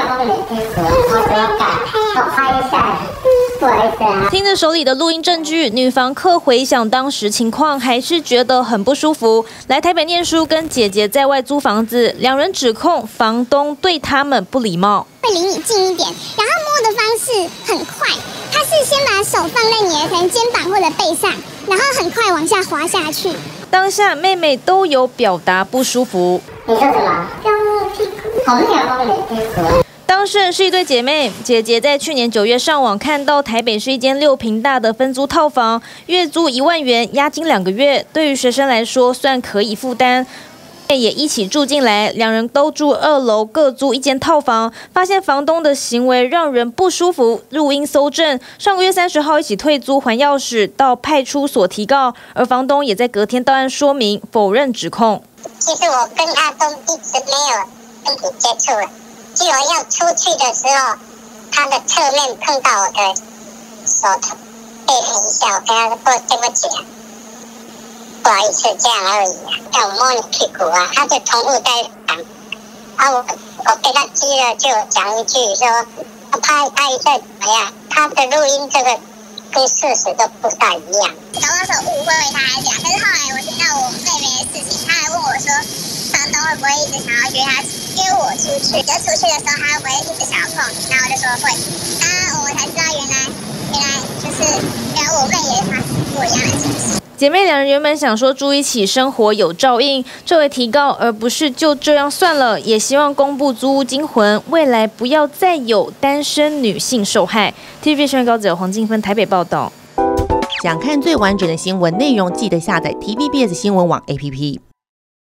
听着手里的录音证据，女房客回想当时情况，还是觉得很不舒服。来台北念书，跟姐姐在外租房子，两人指控房东对他们不礼貌， 会离你近一点，然后摸的方式很快，他是先把手放在你的可能肩膀或者背上，然后很快往下滑下去。 当下妹妹都有表达不舒服。 你说什么？要摸屁股，好累啊，摸你屁股。 当事人是一对姐妹，姐姐在去年9月上网看到台北是一间6坪大的分租套房，月租1万元，押金2个月，对于学生来说算可以负担。也一起住进来，两人都住2楼，各租一间套房。发现房东的行为让人不舒服，录音搜证。上个月30号一起退租还钥匙，到派出所提告，而房东也在隔天到案说明，否认指控。 其实我跟阿东一直没有身体接触了，只有要出去的时候，他的侧面碰到我的手头，背了一下，我跟他说对不起啊。不好意思，这样而已啊！要我摸你屁股啊，他就同步在讲。啊，我被他激了，就讲一句说，拍一下怎么样？他的录音这个跟事实都不大一样。 搞到时候误会他还讲，可是后来我听到我妹妹的事情，他还问我说，房东会不会一直想要约我出去？就出去的时候，他会不会一直想要碰你？然后我就说会。我才知道原来就是原来我妹也发生过一样的情形。 姐妹两人原本想说住一起生活有照应，这为提告，而不是就这样算了。也希望公布租屋惊魂，未来不要再有单身女性受害。TVB 新闻高子黄静芬台北报道。 想看最完整的新闻内容，记得下载 TVBS 新闻网 APP。